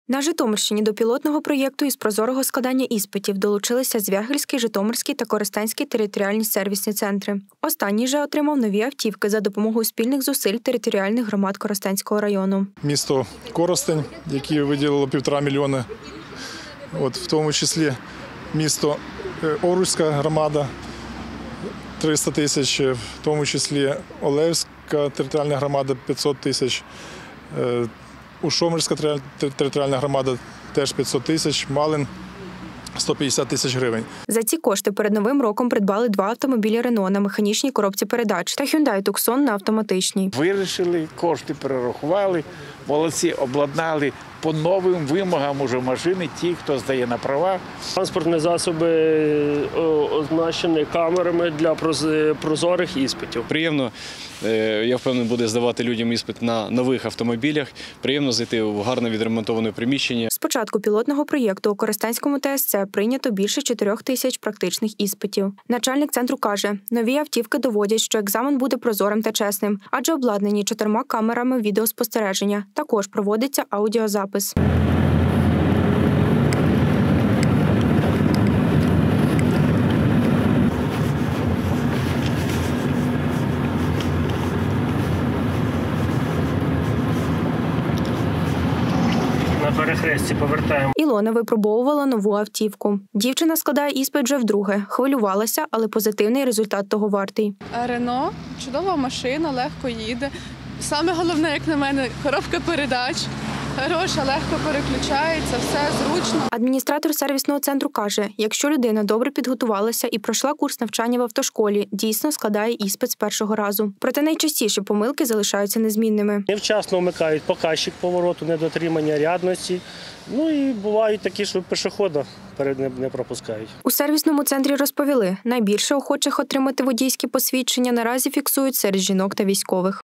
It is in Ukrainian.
На Житомирщині до пілотного проєкту із прозорого складання іспитів долучилися Звягельський, Житомирський та Коростенський територіальні сервісні центри. Останній же отримав нові автівки за допомогою спільних зусиль територіальних громад Коростенського району. Місто Коростень, яке виділило 1,5 мільйона, в тому числі місто Орульська громада, 300 тисяч, в тому числі Олевська територіальна громада, 500 тисяч, Ушомирська територіальна громада теж 500 тисяч, Малин – 150 тисяч гривень. За ці кошти перед Новим роком придбали 2 автомобілі «Рено» на механічній коробці передач та «Hyundai Tucson» на автоматичній. Вирішили, кошти перерахували, молодці, обладнали по новим вимогам уже машини, ті, хто здає на права. Транспортні засоби оснащені камерами для прозорих іспитів. Приємно, я впевнений, буде здавати людям іспит на нових автомобілях. Приємно зайти в гарно відремонтоване приміщення. З початку пілотного проєкту у Коростенському ТСЦ прийнято більше 4 тисяч практичних іспитів. Начальник центру каже, нові автівки доводять, що екзамен буде прозорим та чесним, адже обладнані 4 камерами відеоспостереження. Також проводиться аудіозапис. На перехресті повертаємо. Ілона випробовувала нову автівку. Дівчина складає іспит вже вдруге. Хвилювалася, але позитивний результат того вартий. «Рено» – чудова машина, легко їде. Саме головне, як на мене, коробка передач. Хороша, легко переключається, все зручно. Адміністратор сервісного центру каже, якщо людина добре підготувалася і пройшла курс навчання в автошколі, дійсно складає іспит з першого разу. Проте найчастіші помилки залишаються незмінними. Невчасно вмикають показчик повороту, недотримання рядності. І бувають такі, що пішохода не пропускають. У сервісному центрі розповіли, найбільше охочих отримати водійські посвідчення наразі фіксують серед жінок та військових.